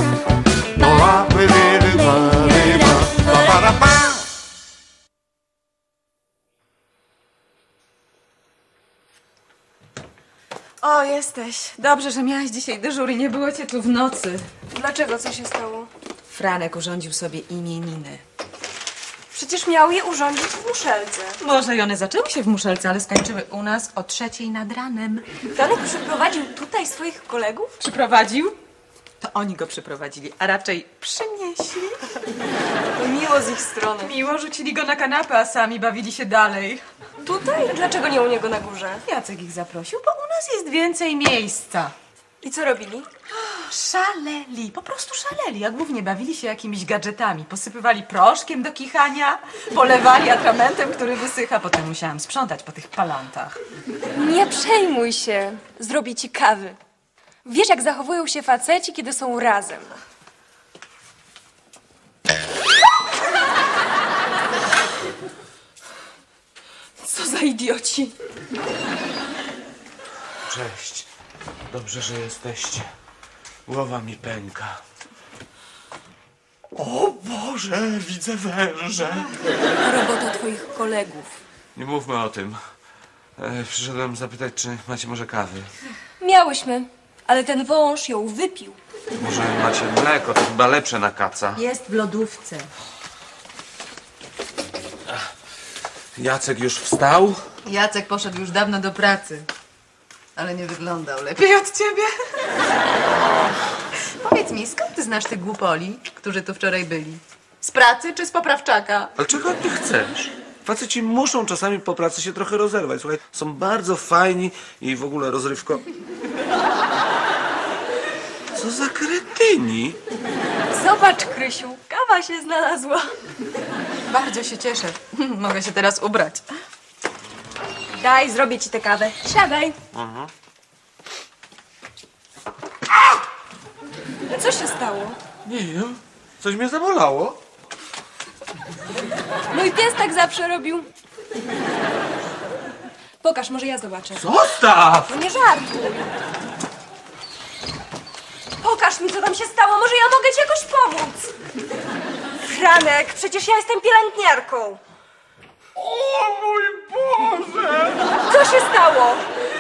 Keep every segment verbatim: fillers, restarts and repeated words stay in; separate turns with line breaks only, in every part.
O, jesteś. Dobrze, że miałaś dzisiaj dyżur i nie było cię tu w nocy.
Dlaczego? Co się stało?
Franek urządził sobie imieniny.
Przecież miał je urządzić w Muszelce.
Może i one zaczęły się w Muszelce, ale skończyły u nas o trzeciej nad ranem.
Franek przyprowadził tutaj swoich kolegów?
Przyprowadził? To oni go przyprowadzili, a raczej przynieśli.
To miło z ich strony.
Miło, rzucili go na kanapę, a sami bawili się dalej.
Tutaj? Dlaczego nie u niego na górze?
Jacek ich zaprosił, bo u nas jest więcej miejsca.
I co robili?
Szaleli, po prostu szaleli, a głównie bawili się jakimiś gadżetami. Posypywali proszkiem do kichania, polewali atramentem, który wysycha. Potem musiałam sprzątać po tych palantach.
Nie przejmuj się. Zrobię ci kawy. Wiesz, jak zachowują się faceci, kiedy są razem. Co za idioci.
Cześć. Dobrze, że jesteście. Głowa mi pęka. O Boże, widzę węże.
Robota twoich kolegów.
Nie mówmy o tym. E, przyszedłem zapytać, czy macie może kawy.
Miałyśmy, ale ten wąż ją wypił.
Może macie mleko, to chyba lepsze na kaca.
Jest w lodówce.
Jacek już wstał?
Jacek poszedł już dawno do pracy, ale nie wyglądał lepiej od ciebie. Powiedz mi, skąd ty znasz tych głupoli, którzy tu wczoraj byli? Z pracy czy z poprawczaka?
Ale czego ty chcesz? Faceci muszą czasami po pracy się trochę rozerwać. Słuchaj, są bardzo fajni i w ogóle rozrywko... Co za kretyni?
Zobacz, Krysiu, kawa się znalazła.
Bardzo się cieszę. Mogę się teraz ubrać.
Daj, zrobię ci tę kawę. Siadaj.
Aha.
Co się stało?
Nie wiem. Coś mnie zabolało.
Mój pies tak zawsze robił. Pokaż, może ja zobaczę.
Zostaw!
No nie żartuj. Pokaż mi, co tam się stało. Może ja mogę ci jakoś pomóc. Franek, przecież ja jestem pielęgniarką.
O mój Boże!
Co się stało?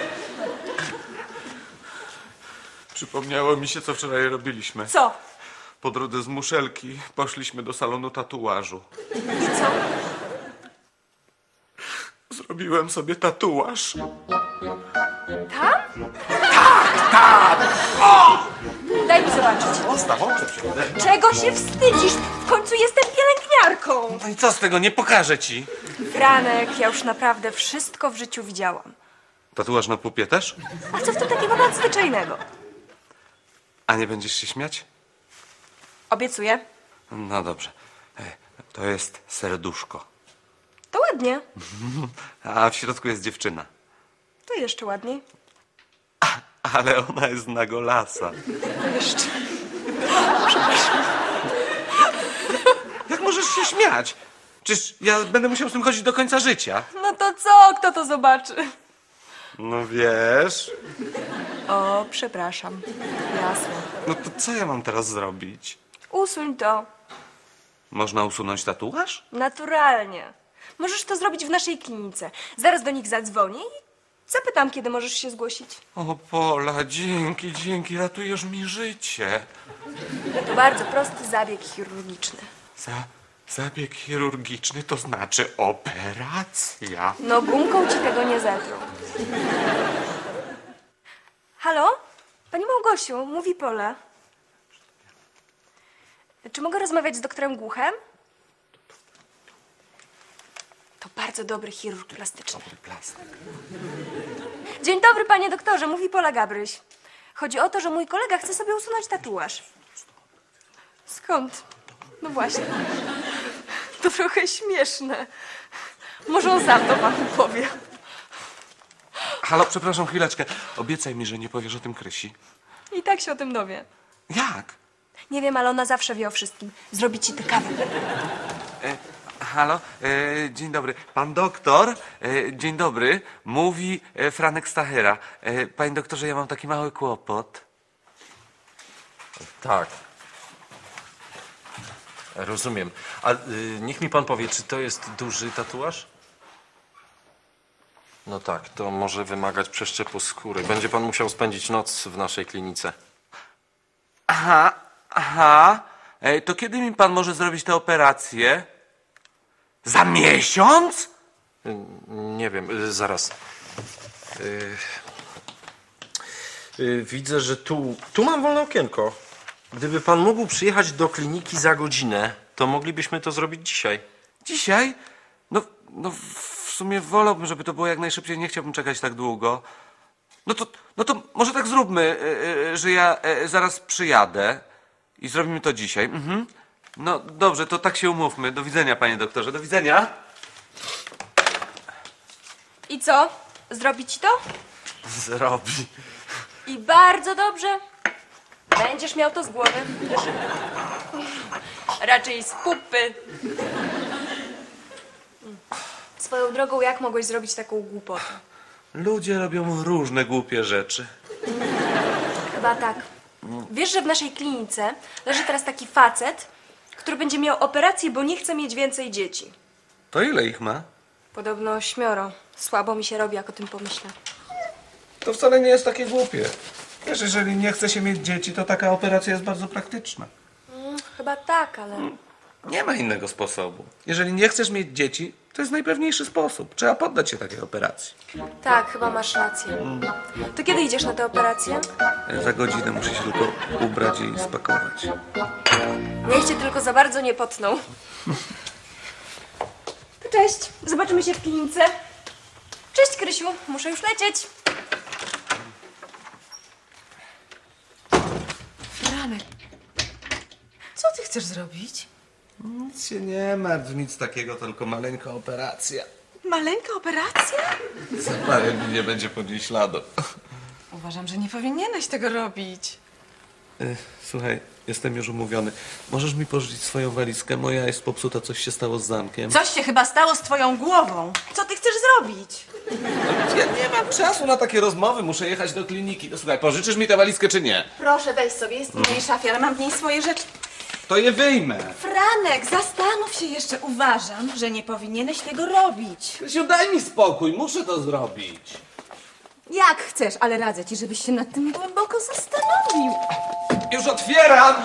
Przypomniało mi się, co wczoraj robiliśmy.
Co?
Po drodze z Muszelki poszliśmy do salonu tatuażu.
I co?
Zrobiłem sobie tatuaż.
Tam?
Tak, tak! O!
Daj mi zobaczyć.
Zostaw, oczep się.
Czego się wstydzisz? W końcu jestem pielęgniarką.
No i co z tego? Nie pokażę ci.
Franek, ja już naprawdę wszystko w życiu widziałam.
Tatuaż na pupie też?
A co w tym takiego nadzwyczajnego?
A nie będziesz się śmiać?
Obiecuję.
No dobrze. Ej, to jest serduszko.
To ładnie.
A w środku jest dziewczyna.
To jeszcze ładniej.
Ale ona jest na golasa.
To jeszcze.
Jak możesz się śmiać? Czyż ja będę musiał z tym chodzić do końca życia?
No to co? Kto to zobaczy?
No wiesz.
O, przepraszam. Jasne.
No to co ja mam teraz zrobić?
Usuń to.
Można usunąć tatuaż?
Naturalnie. Możesz to zrobić w naszej klinice. Zaraz do nich zadzwonię i zapytam, kiedy możesz się zgłosić.
O Pola, dzięki, dzięki, ratujesz mi życie.
To bardzo prosty zabieg chirurgiczny.
Za, zabieg chirurgiczny to znaczy operacja.
No gumką ci tego nie zetrą. Halo? Pani Małgosiu, mówi Pola. Czy mogę rozmawiać z doktorem Głuchem? To bardzo dobry chirurg plastyczny.
Dobry plastik.
Dzień dobry, panie doktorze, mówi Pola Gabryś. Chodzi o to, że mój kolega chce sobie usunąć tatuaż. Skąd? No właśnie. To trochę śmieszne. Może on sam to panu powie.
Halo, przepraszam, chwileczkę. Obiecaj mi, że nie powiesz o tym Krysi.
I tak się o tym dowie.
Jak?
Nie wiem, ale ona zawsze wie o wszystkim. Zrobi ci tę kawę.
E, halo, e, dzień dobry. Pan doktor, e, dzień dobry. Mówi e, Franek Stachyra. E, panie doktorze, ja mam taki mały kłopot.
Tak. Rozumiem. A y, niech mi pan powie, czy to jest duży tatuaż? No tak, to może wymagać przeszczepu skóry. Będzie pan musiał spędzić noc w naszej klinice.
Aha, aha. Ej, to kiedy mi pan może zrobić tę operację? Za miesiąc?
Y, nie wiem, y, zaraz. Y, y, widzę, że tu, tu mam wolne okienko. Gdyby pan mógł przyjechać do kliniki za godzinę, to moglibyśmy to zrobić dzisiaj.
Dzisiaj? No, no w sumie wolałbym, żeby to było jak najszybciej. Nie chciałbym czekać tak długo. No to, no to może tak zróbmy, yy, że ja yy, zaraz przyjadę i zrobimy to dzisiaj. Mhm. No dobrze, to tak się umówmy. Do widzenia, panie doktorze. Do widzenia.
I co? Zrobi ci to?
Zrobi.
I bardzo dobrze. Będziesz miał to z głowy. Raczej z pupy. Swoją drogą, jak mogłeś zrobić taką głupotę?
Ludzie robią różne głupie rzeczy.
Chyba tak. Wiesz, że w naszej klinice leży teraz taki facet, który będzie miał operację, bo nie chce mieć więcej dzieci.
To ile ich ma?
Podobno ośmioro. Słabo mi się robi, jak o tym pomyślę.
To wcale nie jest takie głupie. Wiesz, jeżeli nie chce się mieć dzieci, to taka operacja jest bardzo praktyczna.
Mm, chyba tak, ale...
Nie ma innego sposobu. Jeżeli nie chcesz mieć dzieci, to jest najpewniejszy sposób. Trzeba poddać się takiej operacji.
Tak, chyba masz rację. To kiedy idziesz na tę operację?
Za godzinę muszę się tylko ubrać i spakować.
Niech cię tylko za bardzo nie potną. To cześć, zobaczymy się w klinice. Cześć, Krysiu, muszę już lecieć.
Franek, co ty chcesz zrobić?
Nic się nie martw, nic takiego, tylko maleńka operacja.
Maleńka operacja?
Za parę dni nie będzie po niej śladu.
Uważam, że nie powinieneś tego robić.
Y, Słuchaj, jestem już umówiony. Możesz mi pożyczyć swoją walizkę? Moja jest popsuta, coś się stało z zamkiem.
Coś się chyba stało z twoją głową. Co ty chcesz zrobić?
Ja nie mam czasu na takie rozmowy, muszę jechać do kliniki. No słuchaj, pożyczysz mi tę walizkę czy nie?
Proszę, weź sobie, jest w mojej szafie, ale mam w niej swoje rzeczy.
To je wyjmę.
Franek, zastanów się jeszcze. Uważam, że nie powinieneś tego robić.
Krysiu, daj mi spokój, muszę to zrobić.
Jak chcesz, ale radzę ci, żebyś się nad tym głęboko zastanowił.
Już otwieram!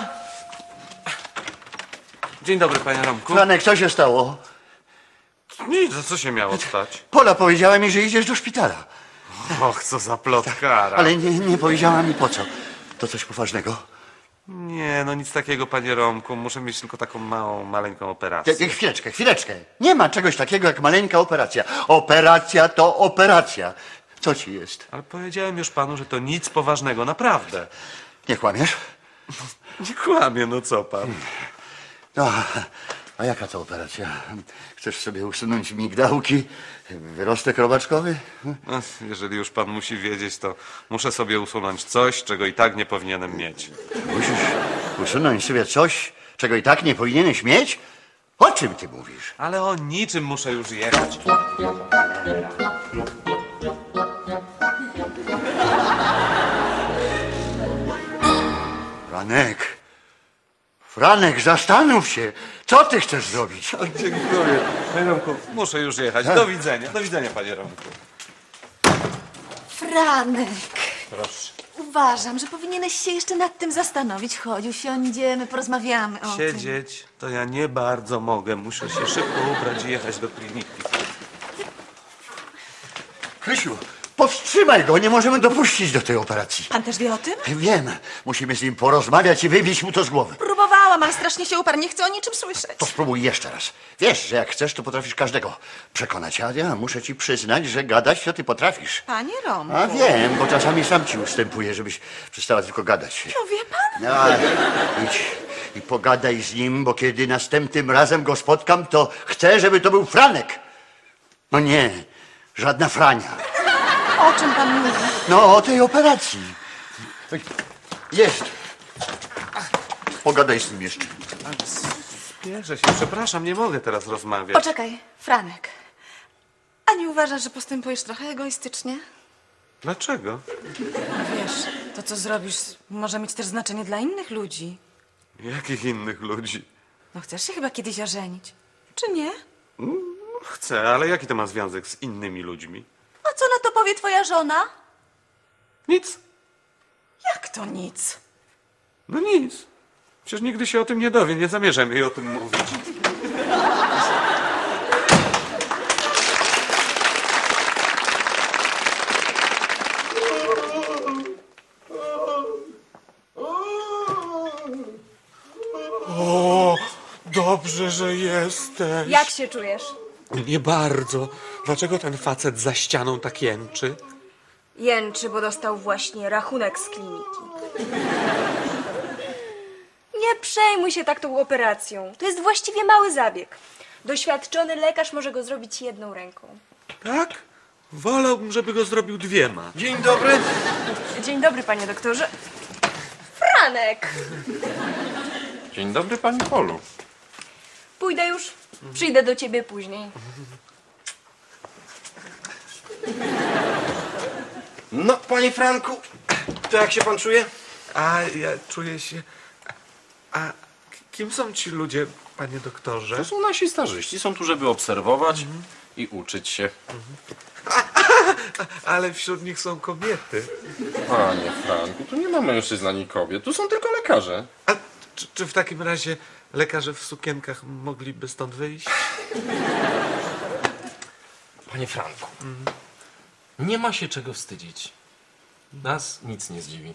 Dzień dobry, panie Romku.
Franek, co się stało?
Nic, za co się miało stać?
Pola powiedziała mi, że idziesz do szpitala.
Och, co za plotkara.
Ale nie, nie powiedziała mi po co. To coś poważnego.
Nie, no nic takiego, panie Romku. Muszę mieć tylko taką małą, maleńką operację.
Ja- Chwileczkę, chwileczkę. Nie ma czegoś takiego jak maleńka operacja. Operacja to operacja. Co ci jest?
Ale powiedziałem już panu, że to nic poważnego, naprawdę.
Nie kłamiesz?
Nie kłamie, no co pan?
No, a jaka to operacja? Chcesz sobie usunąć migdałki, wyrostek robaczkowy?
No, jeżeli już pan musi wiedzieć, to muszę sobie usunąć coś, czego i tak nie powinienem mieć.
Musisz usunąć sobie coś, czego i tak nie powinieneś mieć? O czym ty mówisz?
Ale o niczym muszę już jechać.
Franek, Franek, zastanów się. Co ty chcesz zrobić?
Dziękuję. Panie Romku, muszę już jechać. Do widzenia. Do widzenia, panie Romku.
Franek,
Proszę.
uważam, że powinieneś się jeszcze nad tym zastanowić. Chodź, usiądziemy, porozmawiamy o tym.
Siedzieć to ja nie bardzo mogę. Muszę się szybko ubrać i jechać do kliniki.
Krysiu, powstrzymaj go, nie możemy dopuścić do tej operacji.
Pan też wie o tym?
Wiem, musimy z nim porozmawiać i wybić mu to z głowy.
Próbowałam, ale strasznie się uparł. Nie chcę o niczym słyszeć.
To spróbuj jeszcze raz. Wiesz, że jak chcesz, to potrafisz każdego przekonać. A ja muszę ci przyznać, że gadać to ty potrafisz.
Panie Romku.
A wiem, bo czasami sam ci ustępuję, żebyś przestała tylko gadać.
No wie pan?
No, ale idź i pogadaj z nim, bo kiedy następnym razem go spotkam, to chcę, żeby to był Franek. No nie, żadna Frania.
O czym pan mówi?
No, o tej operacji. Jest. Pogadaj z nim jeszcze.
Spieszę się, przepraszam, nie mogę teraz rozmawiać.
Poczekaj, Franek. A nie uważasz, że postępujesz trochę egoistycznie?
Dlaczego?
Wiesz, to co zrobisz może mieć też znaczenie dla innych ludzi.
Jakich innych ludzi?
No chcesz się chyba kiedyś ożenić, czy nie?
Chcę, ale jaki to ma związek z innymi ludźmi?
A co na to powie twoja żona?
Nic.
Jak to nic?
No nic. Przecież nigdy się o tym nie dowie, nie zamierzam jej o tym mówić. O, dobrze, że jesteś.
Jak się czujesz?
Nie bardzo. Dlaczego ten facet za ścianą tak jęczy?
Jęczy, bo dostał właśnie rachunek z kliniki. Nie przejmuj się tak tą operacją. To jest właściwie mały zabieg. Doświadczony lekarz może go zrobić jedną ręką.
Tak? Wolałbym, żeby go zrobił dwiema.
Dzień dobry.
Dzień dobry, panie doktorze. Franek!
Dzień dobry, pani Polu.
Pójdę już. Przyjdę do ciebie później.
No, panie Franku, to jak się pan czuje?
A ja czuję się... A kim są ci ludzie, panie doktorze?
To są nasi starzyści. Są tu, żeby obserwować i uczyć się.
Ale wśród nich są kobiety.
Panie Franku, tu nie ma mężczyzn ani kobiet. Tu są tylko lekarze.
A czy, czy w takim razie lekarze w sukienkach mogliby stąd wyjść?
Panie Franku, nie ma się czego wstydzić. Nas nic nie zdziwi.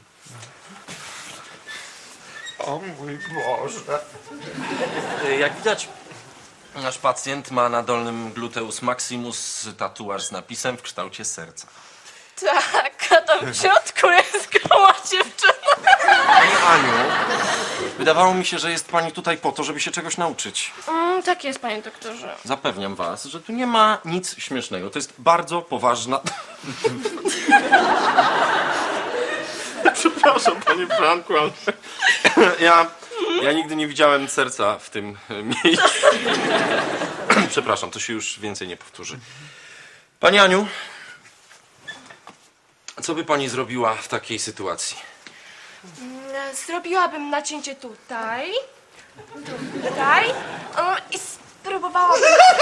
O mój Boże.
Jak widać, nasz pacjent ma na dolnym gluteus maximus tatuaż z napisem w kształcie serca.
Tak, a tam w środku jest goła dziewczyna.
Pani Aniu, wydawało mi się, że jest pani tutaj po to, żeby się czegoś nauczyć.
Mm, tak jest, panie doktorze.
Zapewniam was, że tu nie ma nic śmiesznego. To jest bardzo poważna... Przepraszam, panie Franku, ale ja, ja nigdy nie widziałem serca w tym miejscu. Przepraszam, to się już więcej nie powtórzy. Pani Aniu, co by pani zrobiła w takiej sytuacji?
Zrobiłabym nacięcie tutaj. Tutaj. um, I spróbowałabym...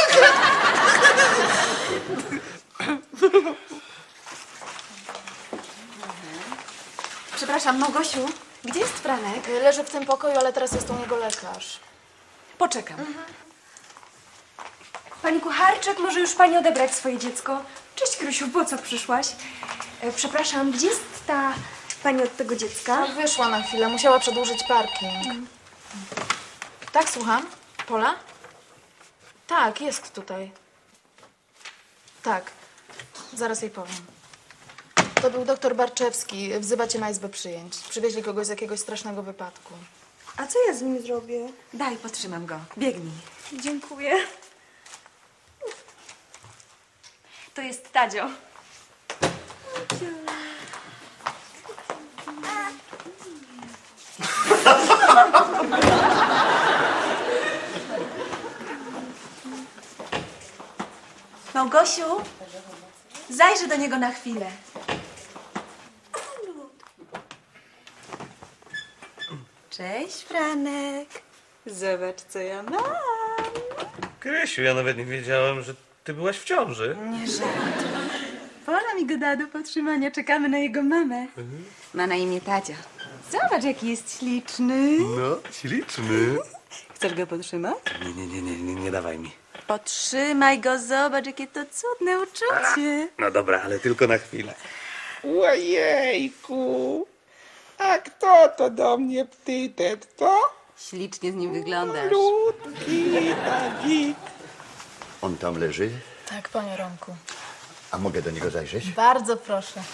Przepraszam, Małgosiu, gdzie jest Franek?
Leży w tym pokoju, ale teraz jest u niego lekarz.
Poczekam.
Pani kucharczyk, może już pani odebrać swoje dziecko? Cześć, Krysiu, po co przyszłaś? E, przepraszam, gdzie jest ta pani od tego dziecka?
Wyszła na chwilę, musiała przedłużyć parking. Tak, słucham? Pola? Tak, jest tutaj. Tak, zaraz jej powiem. To był doktor Barczewski. Wzywa cię na izbę przyjęć. Przywieźli kogoś z jakiegoś strasznego wypadku.
A co ja z nim zrobię?
Daj, potrzymam go. Biegnij.
Dziękuję. To jest Tadzio.
Małgosiu, zajrzę do niego na chwilę. Cześć, Franek. Zobacz, co ja mam.
Krysiu, ja nawet nie wiedziałem, że ty byłaś w ciąży.
Nie żartuj. Pola mi go da do podtrzymania. Czekamy na jego mamę. Ma na imię Tadzia. Zobacz, jaki jest śliczny.
No, śliczny.
Chcesz go podtrzymać?
Nie, nie, nie, nie, nie, nie dawaj mi.
Podtrzymaj go, zobacz, jakie to cudne uczucie.
No dobra, ale tylko na chwilę.
Ojejku, a kto to do mnie ptytet, to?
Ślicznie z nim wyglądasz.
Ludki, taki.
On tam leży.
Tak, panie Romku.
A mogę do niego zajrzeć?
Bardzo proszę.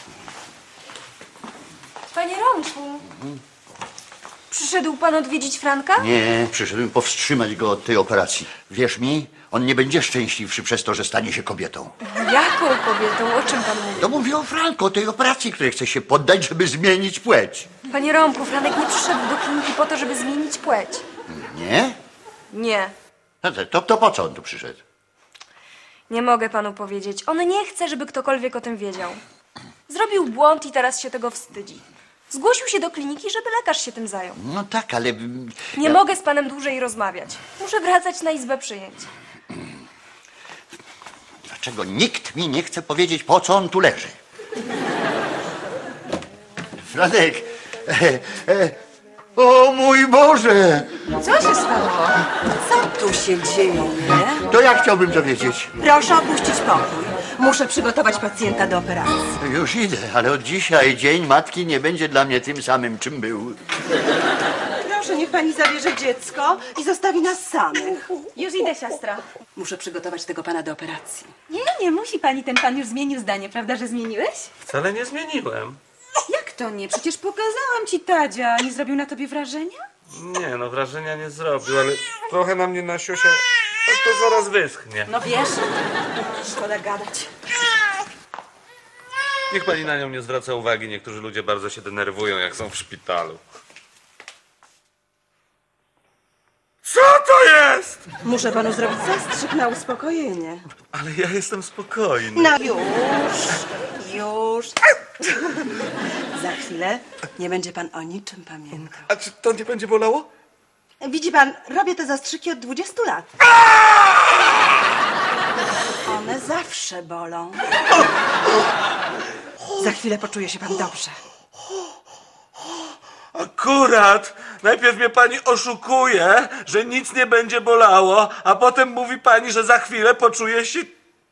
Panie Romku, przyszedł pan odwiedzić Franka?
Nie, przyszedłem powstrzymać go od tej operacji. Wierz mi, on nie będzie szczęśliwszy przez to, że stanie się kobietą.
Jaką kobietą? O czym pan mówi?
No mówię o Franku, o tej operacji, której chce się poddać, żeby zmienić płeć.
Panie Romku, Franek nie przyszedł do kliniki po to, żeby zmienić płeć.
Nie?
Nie.
No to, to, to po co on tu przyszedł?
Nie mogę panu powiedzieć. On nie chce, żeby ktokolwiek o tym wiedział. Zrobił błąd i teraz się tego wstydzi. Zgłosił się do kliniki, żeby lekarz się tym zajął.
No tak, ale...
Nie
ja...
mogę z panem dłużej rozmawiać. Muszę wracać na izbę przyjęć.
Dlaczego nikt mi nie chce powiedzieć, po co on tu leży? Franek! E, e, o mój Boże!
Co się stało?
Co tu się dzieje?
To ja chciałbym dowiedzieć.
Proszę opuścić pokój. Muszę przygotować pacjenta do operacji.
Już idę, ale od dzisiaj dzień matki nie będzie dla mnie tym samym, czym był.
Proszę, niech pani zabierze dziecko i zostawi nas samych.
Już idę, siostra.
Muszę przygotować tego pana do operacji.
Nie, nie musi pani. Ten pan już zmienił zdanie, prawda, że zmieniłeś?
Wcale nie zmieniłem.
Jak to nie? Przecież pokazałam ci Tadzia. Nie zrobił na tobie wrażenia?
Nie, no wrażenia nie zrobił, ale trochę na mnie nasiosiał. Aż to zaraz wyschnie.
No wiesz,
Szkoda gadać.
Niech pani na nią nie zwraca uwagi. Niektórzy ludzie bardzo się denerwują, jak są w szpitalu. Co to jest?
Muszę panu zrobić zastrzyk na uspokojenie.
Ale ja jestem spokojny.
No już, już. Za chwilę nie będzie pan o niczym pamiętał.
A czy to nie będzie bolało?
Widzi pan, robię te zastrzyki od dwudziestu lat. One zawsze bolą. Za chwilę poczuje się pan dobrze.
Akurat! Najpierw mnie pani oszukuje, że nic nie będzie bolało, a potem mówi pani, że za chwilę poczuje się...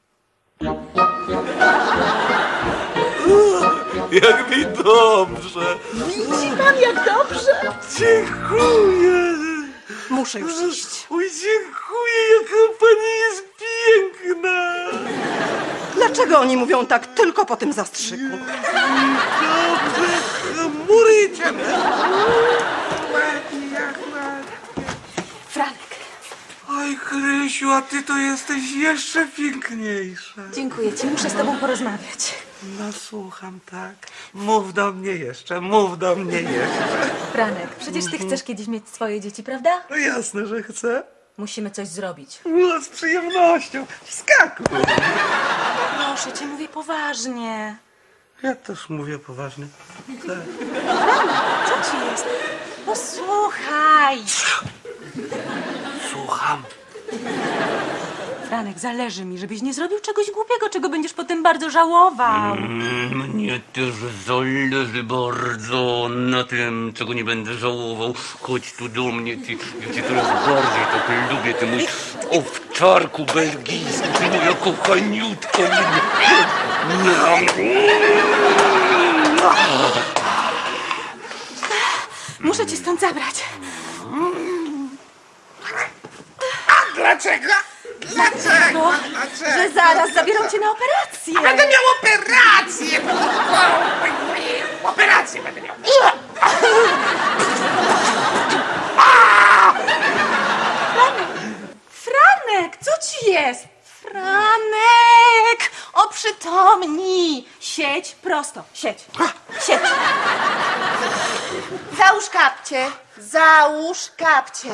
Jak mi dobrze!
Widzi pan, jak dobrze?
Dziękuję!
Muszę już iść.
Oj, dziękuję, jaka pani jest piękna!
Dlaczego oni mówią tak tylko po tym zastrzyku?
Dobrze, chmury ciemne!
Franek.
Oj, Krysiu, a ty to jesteś jeszcze piękniejsza.
Dziękuję ci, muszę z tobą porozmawiać.
No słucham, tak. Mów do mnie jeszcze, mów do mnie jeszcze.
Franek, przecież ty chcesz kiedyś mieć swoje dzieci, prawda?
No jasne, że chcę.
Musimy coś zrobić.
No, z przyjemnością. Wskakuj.
proszę cię, mówię poważnie.
Ja też mówię poważnie. Tak.
Co ci jest? Posłuchaj.
Słucham.
Franek, zależy mi, żebyś nie zrobił czegoś głupiego, czego będziesz potem bardzo żałował.
Mm, Mnie też zależy bardzo na tym, czego nie będę żałował. Chodź tu do mnie, ty, ja cię teraz bardziej tak lubię, ty mój owczarku belgijski, ty moja kochaniutka.
Muszę cię stąd zabrać.
Dlaczego? Dlaczego?
Że zaraz zabiorą cię na operację.
Będę miał operację! Operację będę miał.
Franek, co ci jest? Franek! Oprzytomnij! Siedź prosto, siedź. Siedź.
Załóż kapcie. Załóż kapcie.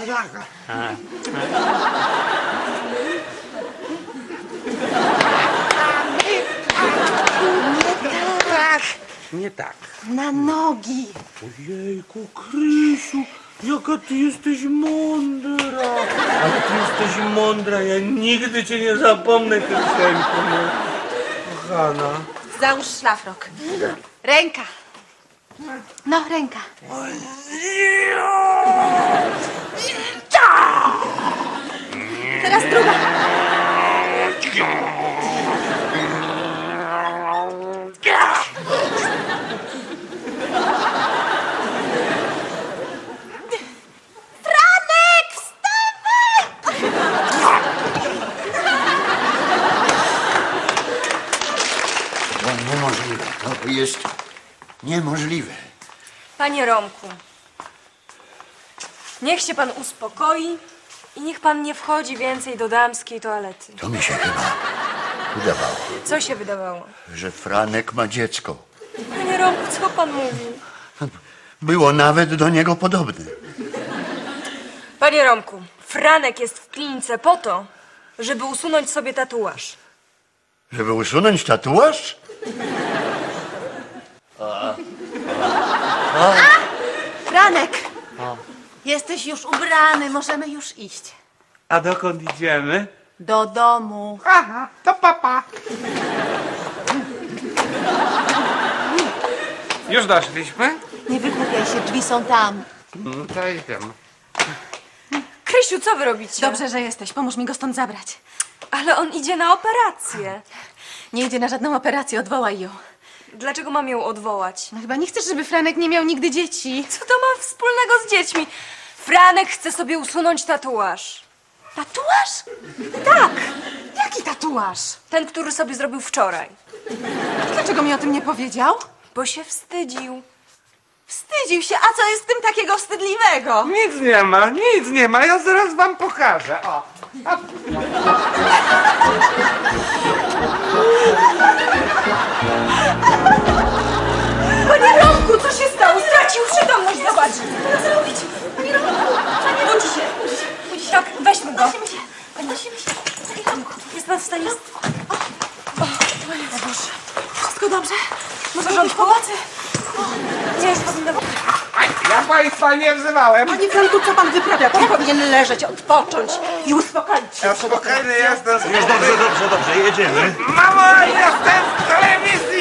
Tak. Nie tak.
Na nogi.
Ojejku, Krysiu, jaka ty jesteś mądra. Ale ty jesteś mądra, ja nigdy cię nie zapomnę, Krysieńku. Kochana.
Załóż szlafrok. Ręka. No, ręka. Teraz druga. Franek, wstawaj!
To niemożliwe. To jest niemożliwe.
Panie Romku, niech się pan uspokoi i niech pan nie wchodzi więcej do damskiej toalety.
To mi się chyba wydawało,
Co się wydawało?
że Franek ma dziecko.
Panie Romku, co pan mówi?
Było nawet do niego podobne.
Panie Romku, Franek jest w klinice po to, żeby usunąć sobie tatuaż.
Żeby usunąć tatuaż?
Franek, jesteś już ubrany, możemy już iść.
A dokąd idziemy?
Do domu.
Aha, to papa.
Już doszliśmy?
Nie wygłupiaj się, drzwi są tam.
No to idziemy.
Krysiu, co wy robicie?
Dobrze, że jesteś. Pomóż mi go stąd zabrać.
Ale on idzie na operację.
Nie idzie na żadną operację, odwołaj ją.
Dlaczego mam ją odwołać?
No chyba nie chcesz, żeby Franek nie miał nigdy dzieci.
Co to ma wspólnego z dziećmi? Franek chce sobie usunąć tatuaż.
Tatuaż? Tak. Jaki tatuaż?
Ten, który sobie zrobił wczoraj.
Dlaczego mi o tym nie powiedział?
Bo się wstydził.
Wstydził się. A co jest w tym takiego wstydliwego?
Nic nie ma, nic nie ma. Ja zaraz wam pokażę. O. A,
Panie Romku, co się stało? Stracił przytomność, zobacz. Co zrobić? Panie Romku, panie Budzi się. Budzi się. Tak, weźmy go. Podnosimy się. Podnosimy się. Panie Romku, jest pan w stanie... O, o, Panie Boże.
Wszystko dobrze?
W porządku? Nie, już powinno...
ja państwa nie wzywałem.
Panie Franku, co pan wyprawia? Pan powinien leżeć, odpocząć i uspokoić się.
Ja spokojny jestem.
Jest dobrze, dobrze, dobrze, jedziemy.
Mamo, jestem w telewizji.